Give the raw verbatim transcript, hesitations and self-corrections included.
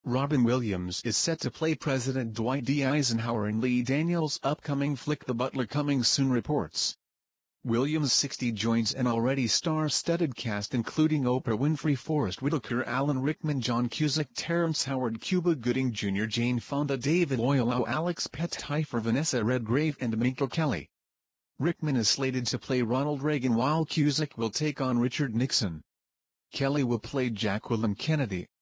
Robin Williams is set to play President Dwight D. Eisenhower in Lee Daniels' upcoming flick The Butler Coming Soon reports. Williams, sixty, joins an already star-studded cast including Oprah Winfrey, Forest Whitaker, Alan Rickman, John Cusack, Terrence Howard, Cuba Gooding Junior, Jane Fonda, David Oyelowo, Alex Pettyfer, Vanessa, Redgrave, and Minka Kelly. Rickman is slated to play Ronald Reagan while Cusack will take on Richard Nixon. Kelly will play Jacqueline Kennedy,